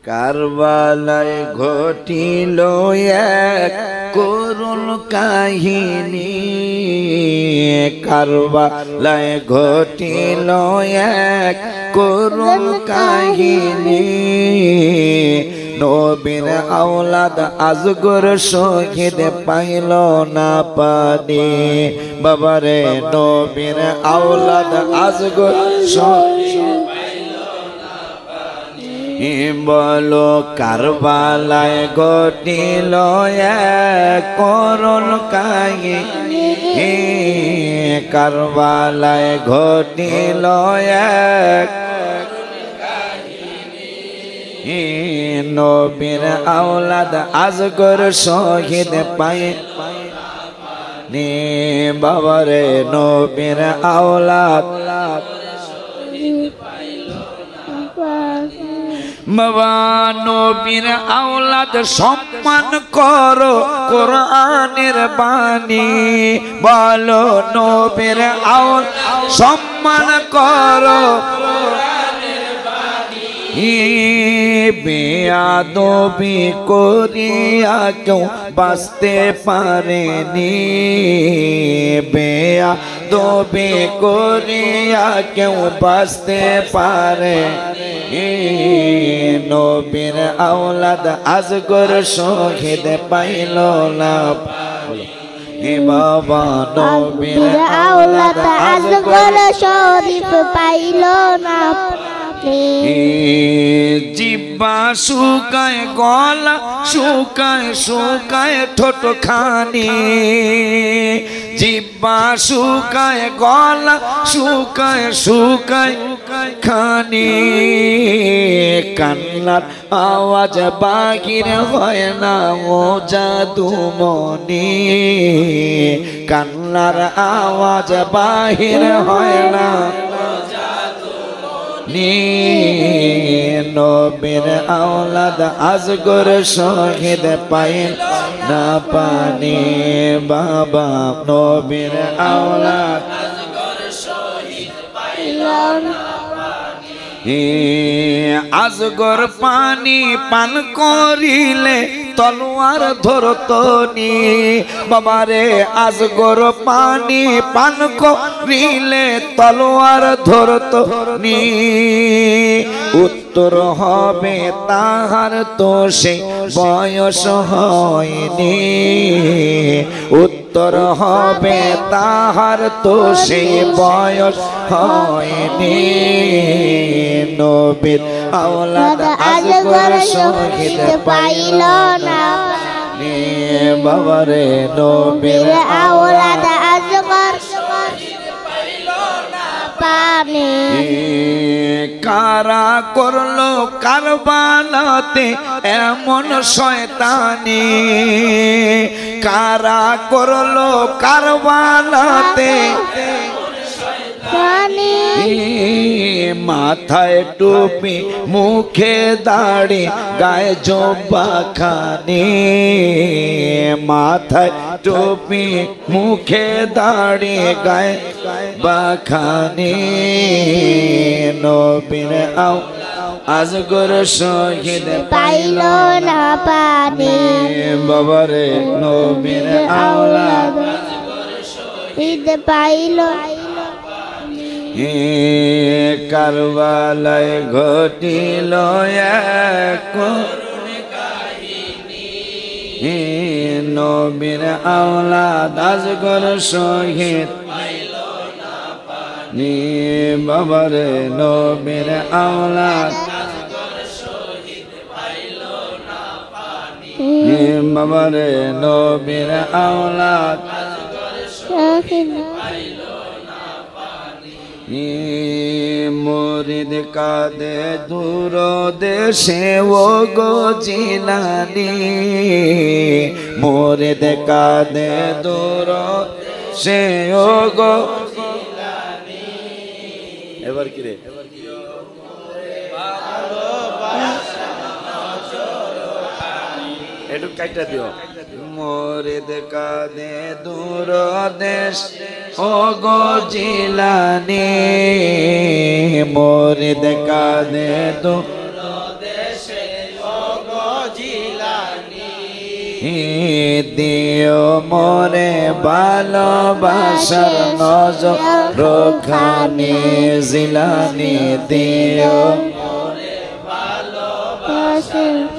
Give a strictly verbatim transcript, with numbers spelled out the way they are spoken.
কারবালায় ঘটিল এক করুণ কাহিনী, কারবালায় ঘটিল এক করুণ কাহিনী। নবীর আওলাদ আজগর শহীদ পাইল না পানি, বাবারে নবীর আওলাদ আজগর শহীদ বলো কারবালায় ঘটিল এক করুণ কাহিনী, কারবালায় ঘটিল এক নবীর আওলাদ আজগর শহীদ পাই নে, বাবারে নবীর আওলাদ বাবা নবীর আওলাদ সম্মান করো কোরআনের বাণী, বলো নবীর আওলাদ সম্মান করো বেয়াদবি করিয়া কেউ বাঁচতে পারেনি, বেয়াদবি করিয়া কেউ বাঁচতে পারে। নবীর আওলাদ আজগর শহীদ পাইল না, বাবা নবীর আওলাদ আজগর শহীদ পাইল না। জিব্বা শুকায় গলা শুকায় শুকায় ঠোঁট খানি, জিব্বা শুকায় গলা শুকায় শুকায় খানি, কান্নার আওয়াজ বাহির হয় না ও জাদুমণি, কান্নার আওয়াজ বাহির হয় না নবীর আওলাদ আজগর শহীদ পাইল না পানি, বাবা নবীর আওলাদ আজগর শহীদ পাইল না পানি। আজগর পানি পান করিলে তলোয়ার ধরতনি, বাবারে আজগর পানি পান করিলে তলোয়ার ধরতনি, উত্তর হবে তাহার তো সেই বয়স হয়নি, উত্তর হবে তাহার তো সেই বয়স হয়নি। নবীর আওলাদ আজগর শহীদ পাইল না পানি, বাবারে নবীর আওলাদ আজগর শহীদ পাইল না পানি। কারা করলো কারবালাতে এমন শয়তানি, কারা করলো কারবালাতে মাথায় টুপি মুখে দাড়ি গায়ে জোব্বা খানি, মাথায় টুপি মুখে দাড়ি গায়ে বাখানি। নবীর আজগর শহীদ পাইল না পানি, বাবারে নবীর আওলাদ শহীদ পাইল। কারবালায় ঘটিল এক করুণ কাহিনী, নবীর আওলাদ আজগর শহীদ পাইল না পানি, বাবারে নবীর আওলাদ আজগর শহীদ পাইল না পানি, বাবারে নবীর আওলাদ আজগর শহীদ পাইল। মুরিদ কাঁদে দূর দেশে ও গো জিলানি, মুরিদ কাঁদে দূর সে ও গো জিলানি। এবার কি রে একটু কাইটা দিও। মুরিদ কাঁদে দূর দেশ ও গো জিলানি, মুরিদ কাঁদে দূর দেশে ও দিও মোরে ভালোবাসার নজর খানি জিলানি দিও মোরে ভালোবাসার